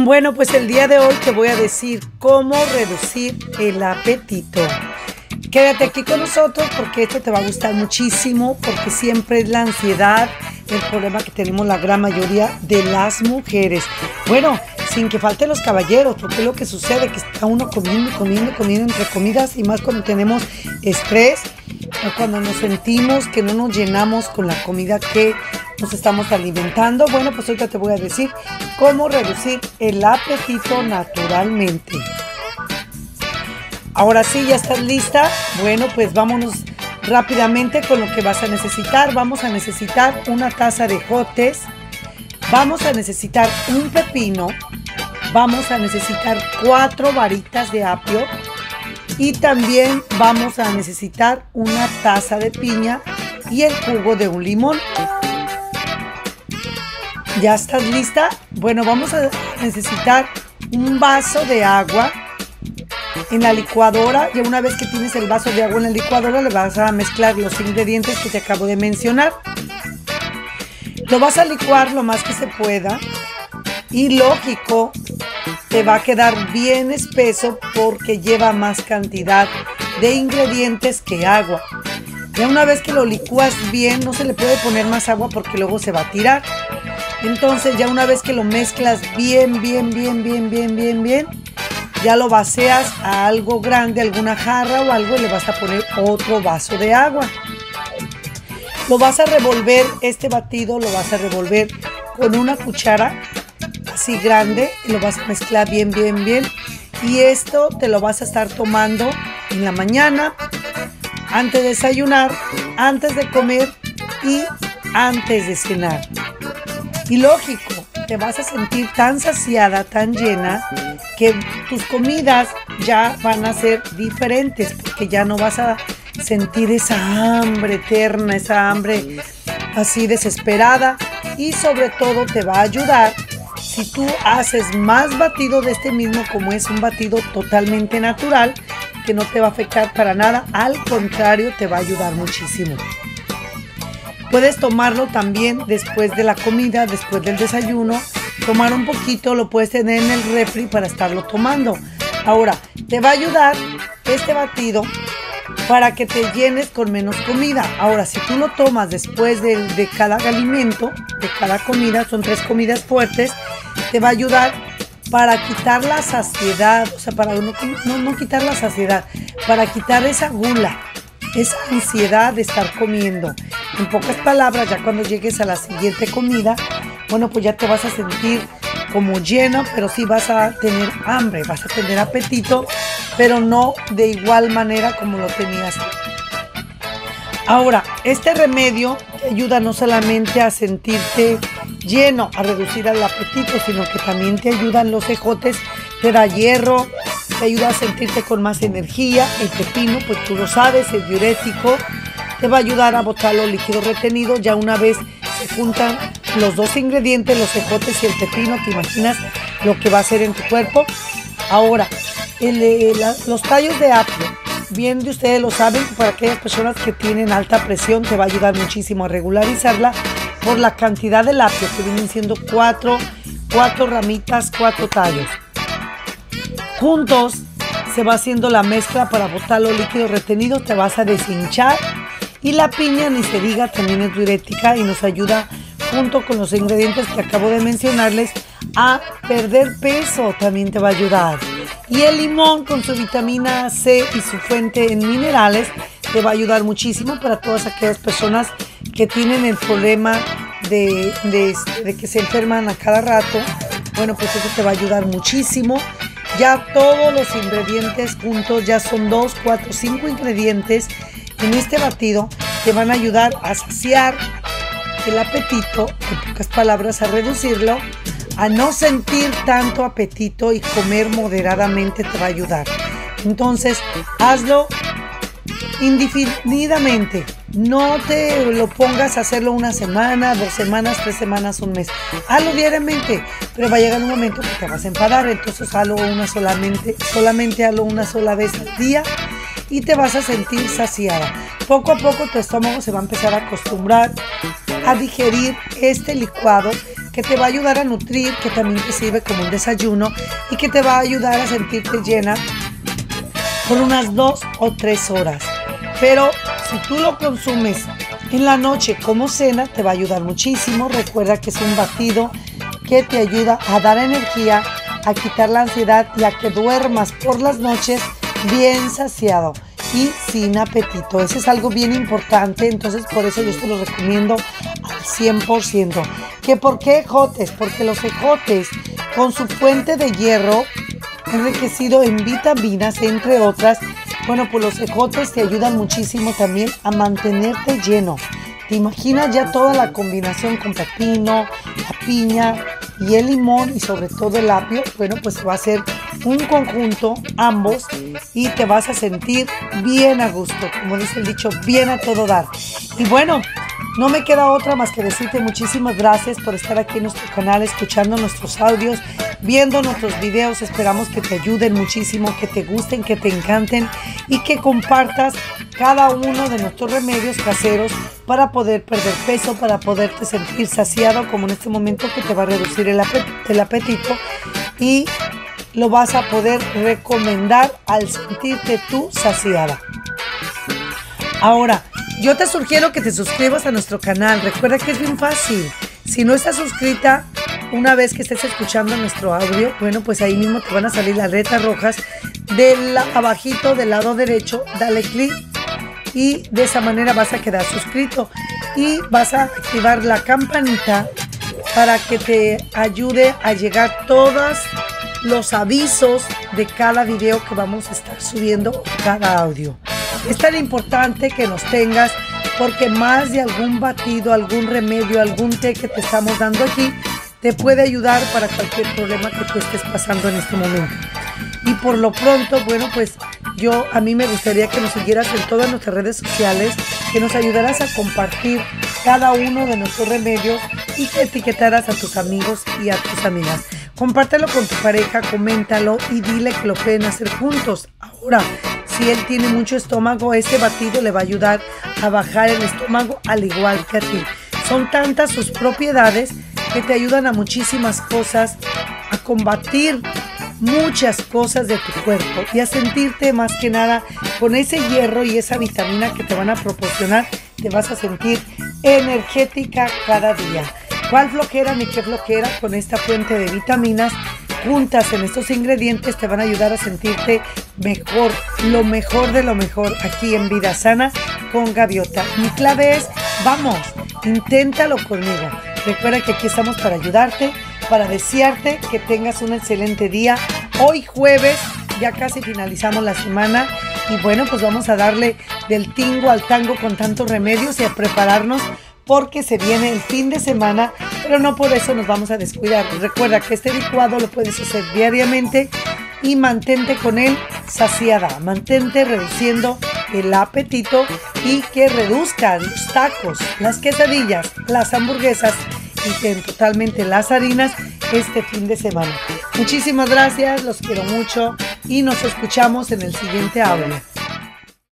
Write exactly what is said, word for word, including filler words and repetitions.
Bueno, pues el día de hoy te voy a decir cómo reducir el apetito. Quédate aquí con nosotros porque esto te va a gustar muchísimo, porque siempre es la ansiedad el problema que tenemos la gran mayoría de las mujeres. Bueno, sin que falten los caballeros, porque es lo que sucede, que está uno comiendo, comiendo, comiendo entre comidas, y más cuando tenemos estrés, o cuando nos sentimos que no nos llenamos con la comida que nos estamos alimentando. Bueno, pues ahorita te voy a decir cómo reducir el apetito naturalmente. Ahora sí, ¿ya estás lista? Bueno, pues vámonos rápidamente con lo que vas a necesitar. Vamos a necesitar una taza de ejotes, vamos a necesitar un pepino, vamos a necesitar cuatro varitas de apio y también vamos a necesitar una taza de piña y el jugo de un limón. ¿Ya estás lista? Bueno, vamos a necesitar un vaso de agua en la licuadora. Ya una vez que tienes el vaso de agua en la licuadora, le vas a mezclar los ingredientes que te acabo de mencionar. Lo vas a licuar lo más que se pueda y, lógico, te va a quedar bien espeso porque lleva más cantidad de ingredientes que agua. Ya una vez que lo licúas bien, no se le puede poner más agua porque luego se va a tirar. Entonces, ya una vez que lo mezclas bien, bien, bien, bien, bien, bien, bien, ya lo vacías a algo grande, alguna jarra o algo, y le vas a poner otro vaso de agua. Lo vas a revolver, este batido lo vas a revolver con una cuchara así grande y lo vas a mezclar bien, bien, bien. Y esto te lo vas a estar tomando en la mañana, antes de desayunar, antes de comer y antes de cenar. Y lógico, te vas a sentir tan saciada, tan llena, que tus comidas ya van a ser diferentes, porque ya no vas a sentir esa hambre eterna, esa hambre así desesperada. Y sobre todo te va a ayudar si tú haces más batido de este mismo, como es un batido totalmente natural, que no te va a afectar para nada, al contrario, te va a ayudar muchísimo. Puedes tomarlo también después de la comida, después del desayuno, tomar un poquito, lo puedes tener en el refri para estarlo tomando. Ahora, te va a ayudar este batido para que te llenes con menos comida. Ahora, si tú lo tomas después de, de cada alimento, de cada comida, son tres comidas fuertes, te va a ayudar para quitar la saciedad, o sea, para no, no, no quitar la saciedad, para quitar esa gula, esa ansiedad de estar comiendo. En pocas palabras, ya cuando llegues a la siguiente comida, bueno, pues ya te vas a sentir como lleno, pero sí vas a tener hambre, vas a tener apetito, pero no de igual manera como lo tenías. Ahora, este remedio te ayuda no solamente a sentirte lleno, a reducir el apetito, sino que también te ayudan los ejotes, te da hierro, te ayuda a sentirte con más energía. El pepino, pues tú lo sabes, es diurético, te va a ayudar a botar los líquidos retenidos. Ya una vez se juntan los dos ingredientes, los ejotes y el pepino, te imaginas lo que va a hacer en tu cuerpo. Ahora, el, el, los tallos de apio, bien de ustedes lo saben, para aquellas personas que tienen alta presión, te va a ayudar muchísimo a regularizarla por la cantidad del apio, que vienen siendo cuatro, cuatro ramitas, cuatro tallos. Juntos se va haciendo la mezcla para botar los líquidos retenidos, te vas a deshinchar. Y la piña, ni se diga, también es diurética y nos ayuda, junto con los ingredientes que acabo de mencionarles, a perder peso, también te va a ayudar. Y el limón, con su vitamina C y su fuente en minerales, te va a ayudar muchísimo para todas aquellas personas que tienen el problema de, de, de que se enferman a cada rato. Bueno, pues eso te va a ayudar muchísimo. Ya todos los ingredientes juntos, ya son dos, cuatro, cinco ingredientes en este batido, te van a ayudar a saciar el apetito, en pocas palabras, a reducirlo, a no sentir tanto apetito, y comer moderadamente te va a ayudar. Entonces, hazlo indefinidamente. No te lo pongas a hacerlo una semana, dos semanas, tres semanas, un mes. Hazlo diariamente, pero va a llegar un momento que te vas a enfadar. Entonces, hazlo una solamente, solamente hazlo una sola vez al día y te vas a sentir saciada. Poco a poco tu estómago se va a empezar a acostumbrar a digerir este licuado que te va a ayudar a nutrir, que también te sirve como un desayuno y que te va a ayudar a sentirte llena por unas dos o tres horas. Pero si tú lo consumes en la noche como cena, te va a ayudar muchísimo. Recuerda que es un batido que te ayuda a dar energía, a quitar la ansiedad y a que duermas por las noches bien saciado y sin apetito. Eso es algo bien importante, entonces por eso yo te lo recomiendo al cien por ciento. ¿Que por qué ejotes? Porque los ejotes, con su fuente de hierro enriquecido en vitaminas, entre otras, bueno, pues los ejotes te ayudan muchísimo también a mantenerte lleno. ¿Te imaginas ya toda la combinación con pepino, la piña y el limón y sobre todo el apio? Bueno, pues va a ser un conjunto, ambos, y te vas a sentir bien a gusto, como dice el dicho, bien a todo dar. Y bueno, no me queda otra más que decirte muchísimas gracias por estar aquí en nuestro canal, escuchando nuestros audios, viendo nuestros videos. Esperamos que te ayuden muchísimo, que te gusten, que te encanten y que compartas cada uno de nuestros remedios caseros para poder perder peso, para poderte sentir saciado, como en este momento que te va a reducir el, apet el apetito y lo vas a poder recomendar al sentirte tú saciada. Ahora, yo te sugiero que te suscribas a nuestro canal. Recuerda que es bien fácil. Si no estás suscrita, una vez que estés escuchando nuestro audio, bueno, pues ahí mismo te van a salir las letras rojas del abajito del lado derecho. Dale clic y de esa manera vas a quedar suscrito y vas a activar la campanita para que te ayude a llegar todos los avisos de cada video que vamos a estar subiendo, cada audio. Es tan importante que nos tengas, porque más de algún batido, algún remedio, algún té que te estamos dando aquí te puede ayudar para cualquier problema que tú estés pasando en este momento. Y por lo pronto, bueno, pues yo a mí me gustaría que nos siguieras en todas nuestras redes sociales, que nos ayudaras a compartir cada uno de nuestros remedios y que etiquetaras a tus amigos y a tus amigas. Compártelo con tu pareja, coméntalo y dile que lo pueden hacer juntos. Ahora, si él tiene mucho estómago, este batido le va a ayudar a bajar el estómago al igual que a ti. Son tantas sus propiedades que te ayudan a muchísimas cosas, a combatir muchas cosas de tu cuerpo y a sentirte más que nada con ese hierro y esa vitamina que te van a proporcionar. Te vas a sentir energética cada día. ¿Cuál flojera ni qué flojera? Con esta fuente de vitaminas juntas en estos ingredientes te van a ayudar a sentirte mejor, lo mejor de lo mejor aquí en Vida Sana con Gaviota. Mi clave es, vamos, inténtalo conmigo. Recuerda que aquí estamos para ayudarte, para desearte que tengas un excelente día. Hoy jueves, ya casi finalizamos la semana y bueno, pues vamos a darle del tingo al tango con tantos remedios y a prepararnos porque se viene el fin de semana, pero no por eso nos vamos a descuidar. Recuerda que este licuado lo puedes hacer diariamente y mantente con él saciada, mantente reduciendo el apetito y que reduzcan los tacos, las quesadillas, las hamburguesas y ten totalmente las harinas este fin de semana. Muchísimas gracias, los quiero mucho y nos escuchamos en el siguiente audio.